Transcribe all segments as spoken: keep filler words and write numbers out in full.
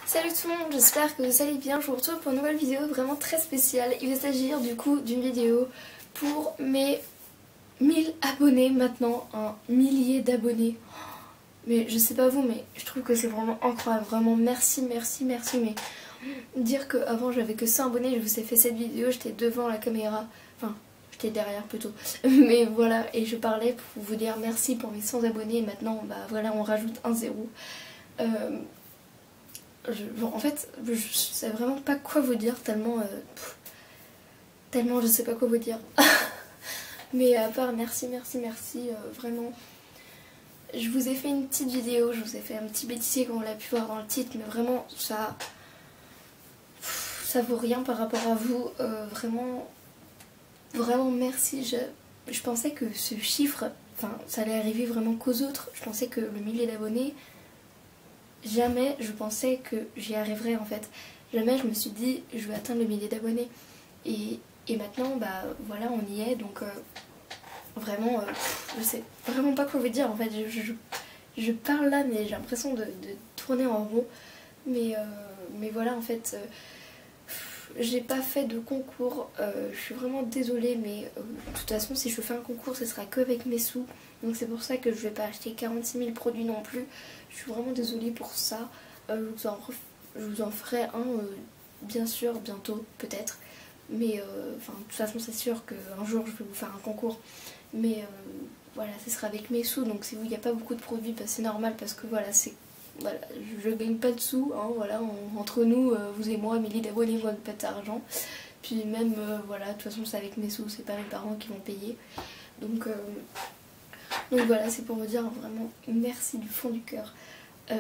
Salut tout le monde, j'espère que vous allez bien. Je vous retrouve pour une nouvelle vidéo vraiment très spéciale. Il va s'agir du coup d'une vidéo pour mes mille abonnés maintenant, un millier d'abonnés. Mais je sais pas vous, mais je trouve que c'est vraiment incroyable. Vraiment merci, merci, merci. Mais dire qu'avant j'avais que cent abonnés, je vous ai fait cette vidéo, j'étais devant la caméra. Enfin, j'étais derrière plutôt. Mais voilà, et je parlais pour vous dire merci pour mes cent abonnés. Et maintenant, bah voilà, on rajoute un zéro. Euh... Je, bon, en fait, je sais vraiment pas quoi vous dire, tellement, euh, pff, tellement je sais pas quoi vous dire. Mais à part merci, merci, merci, euh, vraiment. Je vous ai fait une petite vidéo, je vous ai fait un petit bêtisier comme on l'a pu voir dans le titre, mais vraiment ça, pff, ça vaut rien par rapport à vous. Euh, vraiment, vraiment merci. Je, je pensais que ce chiffre, enfin, ça allait arriver vraiment qu'aux autres. Je pensais que le millier d'abonnés. Jamais je pensais que j'y arriverais en fait. Jamais je me suis dit je vais atteindre le millier d'abonnés. Et, et maintenant bah voilà on y est donc euh, vraiment euh, je sais vraiment pas quoi vous dire en fait. Je, je, je parle là mais j'ai l'impression de, de tourner en rond. Mais, euh, mais voilà en fait euh, j'ai pas fait de concours, euh, je suis vraiment désolée mais euh, de toute façon si je fais un concours ce sera que avec mes sous. Donc c'est pour ça que je vais pas acheter quarante-six mille produits non plus. Je suis vraiment désolée pour ça. Euh, je, vous en je vous en ferai un euh, bien sûr bientôt peut-être. Mais euh, enfin de toute façon c'est sûr qu'un jour je vais vous faire un concours. Mais euh, voilà ce sera avec mes sous. Donc si il n'y a pas beaucoup de produits bah, c'est normal parce que voilà c'est... Voilà, je ne gagne pas de sous, hein, voilà, on, entre nous, euh, vous et moi, milliers d'abonnés, moi, pas d'argent. Puis même, euh, voilà, de toute façon, c'est avec mes sous, c'est pas mes parents qui vont payer. Donc, euh, donc voilà, c'est pour vous dire vraiment merci du fond du cœur. Euh,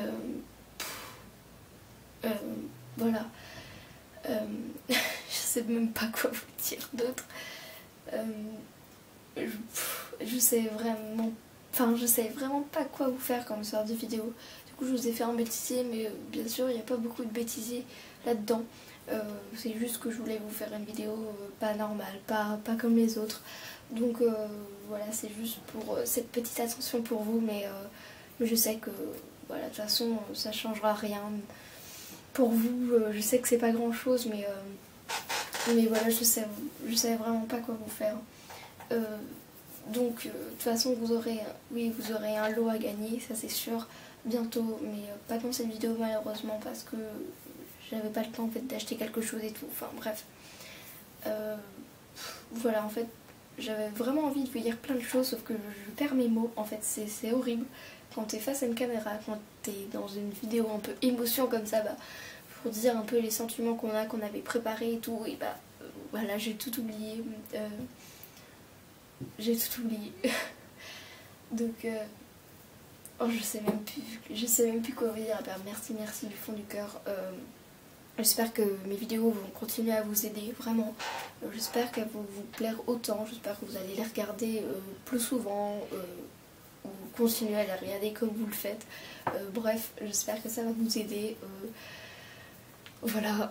euh, voilà. Euh, je sais même pas quoi vous dire d'autre. Euh, je, je sais vraiment... Enfin, je sais vraiment pas quoi vous faire comme sorte de vidéo. Du coup, je vous ai fait un bêtisier, mais euh, bien sûr, il n'y a pas beaucoup de bêtisier là-dedans. Euh, c'est juste que je voulais vous faire une vidéo euh, pas normale, pas, pas comme les autres. Donc euh, voilà, c'est juste pour euh, cette petite attention pour vous, mais, euh, mais je sais que voilà, de toute façon, ça changera rien. Pour vous, euh, je sais que c'est pas grand-chose, mais, euh, mais voilà, je sais, je sais vraiment pas quoi vous faire. Euh, donc, euh, de toute façon, vous aurez, oui, vous aurez un lot à gagner, ça c'est sûr. Bientôt, mais pas dans cette vidéo malheureusement parce que j'avais pas le temps en fait d'acheter quelque chose et tout, enfin bref. Euh, voilà en fait j'avais vraiment envie de vous dire plein de choses sauf que je perds mes mots en fait, c'est horrible quand t'es face à une caméra, quand t'es dans une vidéo un peu émotion comme ça, bah pour dire un peu les sentiments qu'on a, qu'on avait préparé et tout, et bah euh, voilà j'ai tout oublié, euh, j'ai tout oublié. Donc euh, oh, je sais même plus, je sais même plus quoi vous dire. Ben, merci, merci du fond du cœur. Euh, J'espère que mes vidéos vont continuer à vous aider, vraiment. Euh, J'espère qu'elles vont vous plaire autant. J'espère que vous allez les regarder euh, plus souvent, euh, ou continuer à les regarder comme vous le faites. Euh, bref, j'espère que ça va vous aider. Euh, voilà.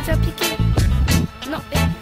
faire piquer. Non, eh.